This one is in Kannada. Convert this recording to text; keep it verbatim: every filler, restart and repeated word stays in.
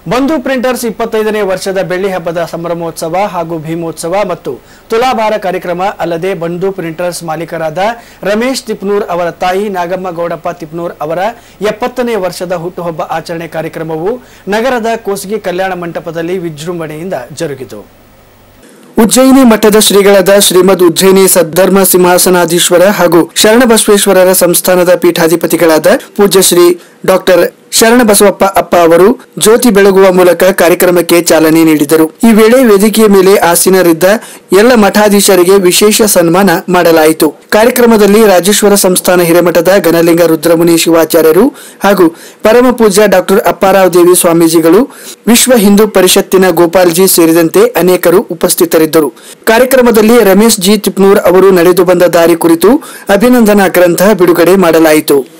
ಬಂಧು ಪ್ರಿಂಟರ್ಸ್ ಇಪ್ಪತ್ತೈದನೇ ವರ್ಷದ ಬೆಳ್ಳಿ ಹಬ್ಬದ ಸಂಭ್ರಮೋತ್ಸವ ಹಾಗೂ ಭೀಮೋತ್ಸವ ಮತ್ತು ತುಲಾಭಾರ ಕಾರ್ಯಕ್ರಮ ಅಲ್ಲದೆ ಬಂಧು ಪ್ರಿಂಟರ್ಸ್ ಮಾಲೀಕರಾದ ರಮೇಶ್ ತಿಪ್ನೂರ್ ಅವರ ತಾಯಿ ನಾಗಮ್ಮ ಗೌಡಪ್ಪ ತಿಪ್ನೂರ್ ಅವರ ಎಪ್ಪತ್ತನೇ ವರ್ಷದ ಹುಟ್ಟುಹಬ್ಬ ಆಚರಣೆ ಕಾರ್ಯಕ್ರಮವು ನಗರದ ಕೋಸಗಿ ಕಲ್ಯಾಣ ಮಂಟಪದಲ್ಲಿ ವಿಜೃಂಭಣೆಯಿಂದ ಜರುಗಿತು. ಉಜ್ಜಯಿನಿ ಮಠದ ಶ್ರೀಗಳಾದ ಶ್ರೀಮದ್ ಉಜ್ಜಯಿನಿ ಸದ್ಧರ್ಮ ಸಿಂಹಾಸನಾಧೀಶ್ವರ ಹಾಗೂ ಶರಣಬಸವೇಶ್ವರರ ಸಂಸ್ಥಾನದ ಪೀಠಾಧಿಪತಿಗಳಾದ ಪೂಜ್ಯ ಶ್ರೀ ಡಾಕ್ಟರ್ ಶರಣಬಸವಪ್ಪ ಅಪ್ಪ ಅವರು ಜ್ಯೋತಿ ಬೆಳಗುವ ಮೂಲಕ ಕಾರ್ಯಕ್ರಮಕ್ಕೆ ಚಾಲನೆ ನೀಡಿದರು. ಈ ವೇಳೆ ವೇದಿಕೆಯ ಮೇಲೆ ಆಸೀನರಿದ್ದ ಎಲ್ಲ ಮಠಾಧೀಶರಿಗೆ ವಿಶೇಷ ಸನ್ಮಾನ ಮಾಡಲಾಯಿತು. ಕಾರ್ಯಕ್ರಮದಲ್ಲಿ ರಾಜೇಶ್ವರ ಸಂಸ್ಥಾನ ಹಿರೇಮಠದ ಘನಲಿಂಗ ರುದ್ರಮುನಿ ಶಿವಾಚಾರ್ಯರು ಹಾಗೂ ಪರಮ ಪೂಜ್ಯ ಡಾಕ್ಟರ್ ಅಪ್ಪಾರಾವ್ ದೇವಿ ಸ್ವಾಮೀಜಿಗಳು, ವಿಶ್ವ ಹಿಂದೂ ಪರಿಷತ್ತಿನ ಗೋಪಾಲ್ಜಿ ಸೇರಿದಂತೆ ಅನೇಕರು ಉಪಸ್ಥಿತರಿದ್ದರು. ಕಾರ್ಯಕ್ರಮದಲ್ಲಿ ರಮೇಶ್ ಜಿ ತಿಪ್ನೂರ್ ಅವರು ನಡೆದು ಬಂದ ದಾರಿ ಕುರಿತು ಅಭಿನಂದನಾ ಗ್ರಂಥ ಬಿಡುಗಡೆ ಮಾಡಲಾಯಿತು.